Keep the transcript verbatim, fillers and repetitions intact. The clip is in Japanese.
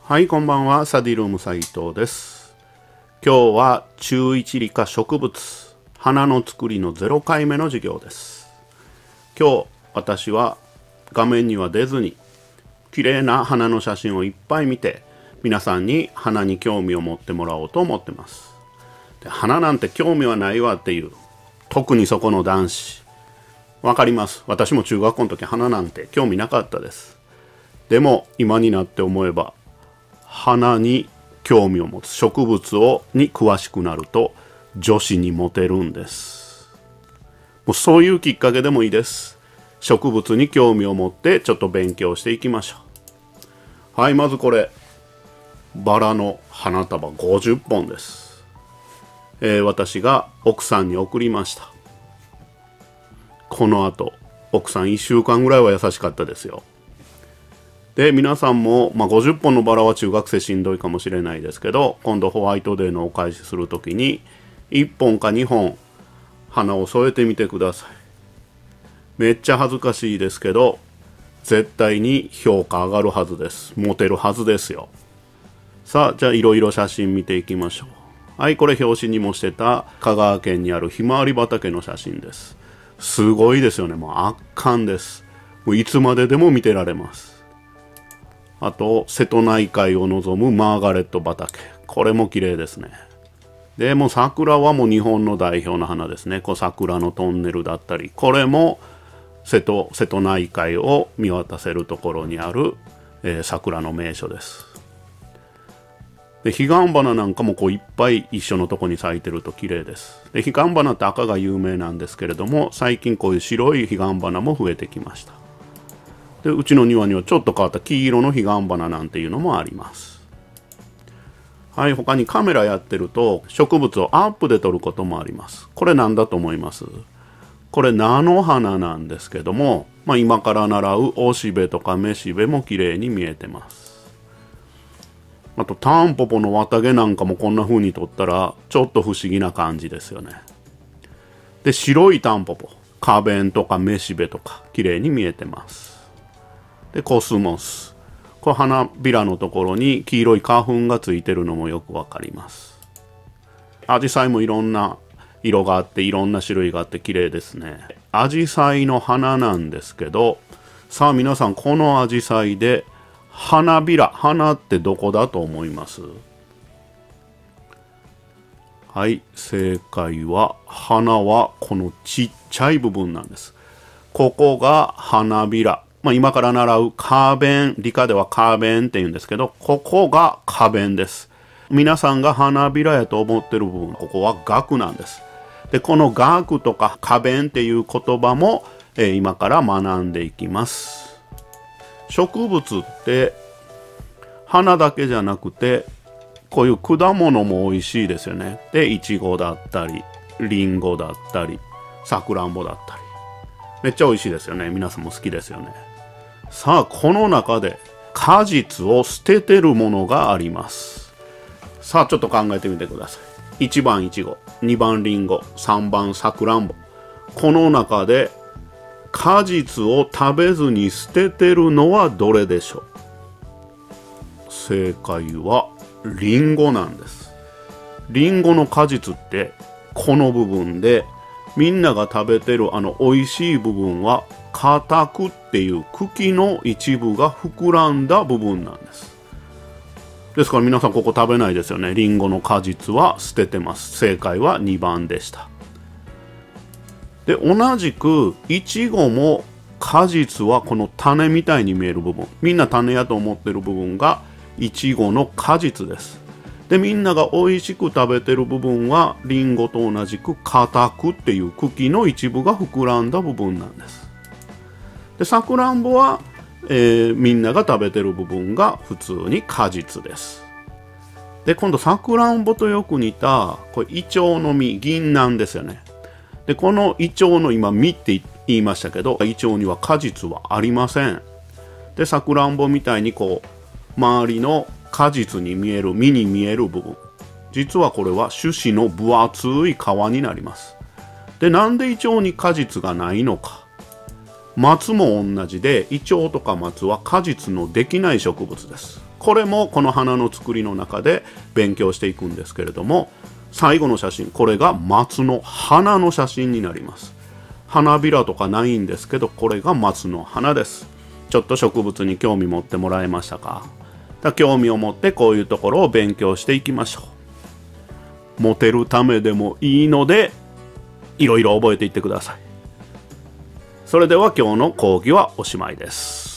はい、こんばんは。サディルーム斉藤です。今日は中一理科植物花の作りのゼロかいめの授業です。今日私は画面には出ずに綺麗な花の写真をいっぱい見て、皆さんに花に興味を持ってもらおうと思ってます。で、花なんて興味はないわっていう、特にそこの男子わかります。私も中学校の時花なんて興味なかったです。でも今になって思えば、花に興味を持つ、植物をに詳しくなると女子にモテるんです。もうそういうきっかけでもいいです。植物に興味を持ってちょっと勉強していきましょう。はい、まずこれバラの花束ごじゅっぽんです。えー、私が奥さんに送りました。この後奥さんいっしゅうかんぐらいは優しかったですよ。で、皆さんも、まあ、ごじゅっぽんのバラは中学生しんどいかもしれないですけど、今度ホワイトデーのお返しするときにいっぽんかにほん花を添えてみてください。めっちゃ恥ずかしいですけど、絶対に評価上がるはずです。モテるはずですよ。さあ、じゃあいろいろ写真見ていきましょう。はい、これ表紙にもしてた香川県にあるひまわり畑の写真です。すごいですよね。もう圧巻です。もういつまででも見てられます。あと瀬戸内海を望むマーガレット畑、これも綺麗ですね。でも桜はもう日本の代表の花ですね。こう桜のトンネルだったり、これも瀬戸、瀬戸内海を見渡せるところにある、えー、桜の名所です。で、彼岸花なんかもこういっぱい一緒のとこに咲いてると綺麗です。で、彼岸花って赤が有名なんですけれども、最近こういう白い彼岸花も増えてきました。で、うちの庭にはちょっと変わった黄色の彼岸花なんていうのもあります。はい、他にカメラやってると植物をアップで撮ることもあります。これ何だと思います？これ菜の花なんですけども、まあ、今から習うおしべとかめしべも綺麗に見えてます。あとタンポポの綿毛なんかもこんな風に撮ったらちょっと不思議な感じですよね。で、白いタンポポ、花弁とかめしべとか綺麗に見えてます。で、コスモス、これ花びらのところに黄色い花粉がついてるのもよくわかります。アジサイもいろんな色があっていろんな種類があって綺麗ですね。アジサイの花なんですけど、さあ皆さん、このアジサイで花びら、花ってどこだと思います？はい、正解は花はこのちっちゃい部分なんです。ここが花びら。まあ、今から習う花弁、理科では花弁って言うんですけど、ここが花弁です。皆さんが花びらやと思ってる部分、ここは萼なんです。で、この萼とか花弁っていう言葉も、えー、今から学んでいきます。植物って花だけじゃなくて、こういう果物も美味しいですよね。で、いちごだったり、りんごだったり、さくらんぼだったり。めっちゃ美味しいですよね。皆さんも好きですよね。さあ、この中で果実を捨ててるものがあります。さあ、ちょっと考えてみてください。いちばんいちご、にばんりんご、さんばんさくらんぼ。この中で果実を食べずに捨ててるのはどれでしょう？正解はりんごなんです。りんごの果実ってこの部分で、みんなが食べてるあの美味しい部分は果核っていう茎の一部が膨らんだ部分なんです。ですから皆さんここ食べないですよね。リンゴの果実は捨ててます。正解はにばんでした。で、同じくいちごも果実はこの種みたいに見える部分、みんな種やと思ってる部分がいちごの果実です。で、みんなが美味しく食べてる部分はリンゴと同じく果核っていう茎の一部が膨らんだ部分なんです。で、さくらんぼは、えー、みんなが食べてる部分が普通に果実です。で、今度さくらんぼとよく似たこれイチョウの実、銀杏ですよね。で、このイチョウの今実って言いましたけど、イチョウには果実はありません。で、さくらんぼみたいにこう周りの果実に見える、実に見える部分、実はこれは種子の分厚い皮になります。で、なんでイチョウに果実がないのか。松も同じで、イチョウとか松は果実のできない植物です。 これもこの花の作りの中で勉強していくんですけれども、最後の写真、これが松の花の写真になります。花びらとかないんですけど、これが松の花です。ちょっと植物に興味持ってもらえましたか？だ興味を持ってこういうところを勉強していきましょう。モテるためでもいいので、いろいろ覚えていってください。それでは今日の講義はおしまいです。